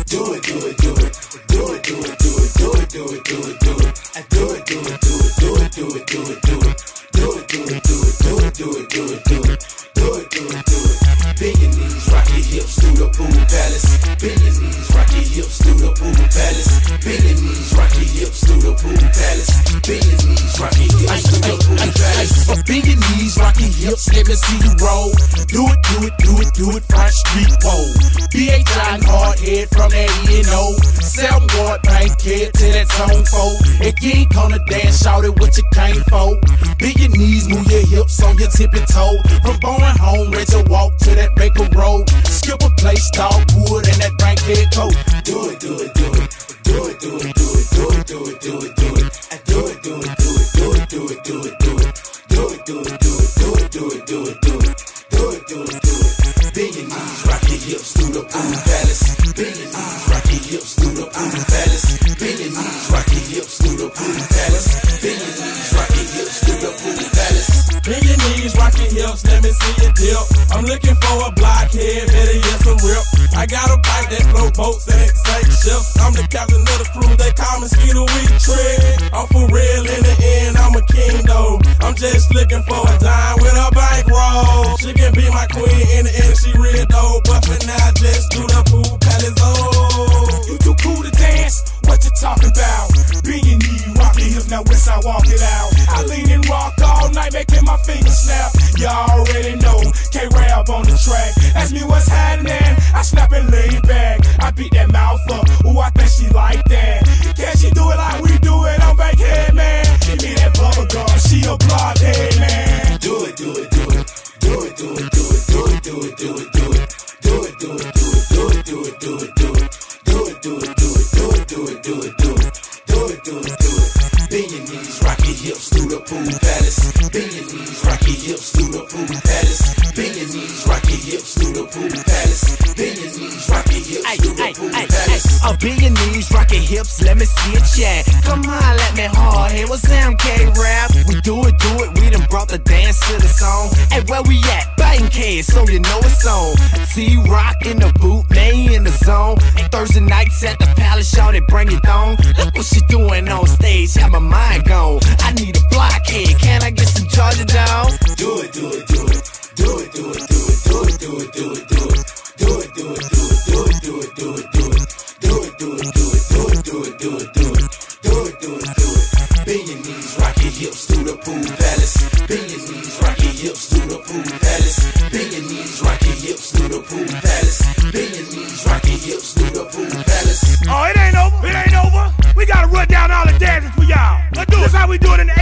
Do it, do it, do it. Do it, do it, do it, do it, do it, do it, do it. I do it, do it, do it, do it, do it, do it, do it. Do it, do it, do it, do it, do it, do it, do it. Do it, do it, do it. Bend your knees, rock your hips through the Poole Palace. Bend your knees, rock your hips through the Poole Palace. Bend your knees, rock your hips through the Poole Palace. Bend your knees, rock your hips through the Poole Palace. Bend your knees, rock your hips, let me see you roll. Do it, do it, do it, do it, front street pole. B.H.I. hard head from that E&O. 7-ward bank head to that zone 4. If you ain't gonna dance, shout it what you came for. Bend your knees, move your hips on your tippy toe. From Bowen home, ready to walk to that Baker Road. Skip a place, dog wood, and that bank head coat. Do it, do it, do it. Do it, do it, do it, do it, do it, do it, do it. I do it, do it, do it, do it, do it, do it, do it. Do it, do it, do it, do it, do it, do it, do it. Do it, do it, do it. Bend your knees, rock your hips through the Poole Palace. Bend your knees, rock your hips through the Poole Palace. Bend your knees, rock your hips through the Poole Palace. Bend your knees, rock your hips through the Poole Palace. Bend your knees, rock your hips, let me see you dip. I'm looking for a blockhead, better get some rip. I got a pipe that float boats and excite ships. I'm the captain of the crew, they call me Skeeter Week Trick. I'm for real in the end, I'm a king though. I'm just looking for a dime with a bankroll. She can be my queen in the end, she real though. But for now, just do the Poole Palace. Oh, you too cool to dance, what you talking about? Bend your knee, rock your hips, now west I walk it out. I lean and rock all night, making my fingers snap. You already know, K-Rab on the track. Ask me what's happening, I snap and lay back. I beat that mouth up, ooh, I think she like that. Can she do it like we do it? I'm bankhead, man. Give me that bubble gum, she a blockhead, man. Do it, do it, do it. Do it, do it, do it, do it, do it, do it, do it. Do it, do it, do it, do it, do it, do it, do it. Do it, do it, do it, do it, do it, do it, do it. Do it, do it, do it. Bend your knees, rock your hips through the Poole Palace. Bend your knees, rock your hips through the Poole Palace. Bend your knees, rock your hips through the Poole Palace. Bend your knees, rock your hips through the Poole Palace. Bend your knees, rock your hips, let me see it, yeah. Come on, let me hard head. What's up, K-Rab? We do it, we done brought the dance to the song. Hey, where we at? Bankhead, so you know it's on. T-Rock in the boot, they in the zone. Hey, Thursday nights at the Palace, y'all, they bring it on. Look what she doing on stage, have my mind gone. I need a blockhead, can I get some Georgia down? Do it, do it, do it. Do it, do it, do it, do it, do it, do it, do it. Do it, do it, do it, do it, do it, do it, do it. Do it, do it, do it, do it, do it, do it, do it. Do it, do it, do it. Bend your knees, rock your hips through the Poole Palace. Bend your knees, rock your hips through the Poole Palace. Bend your knees, rock your hips through the Poole Palace. Bend your knees, rock your hips through the Poole Palace. Oh, it ain't over. It ain't over. We gotta run down all the dances for y'all. Let's do it. That's how we do it in the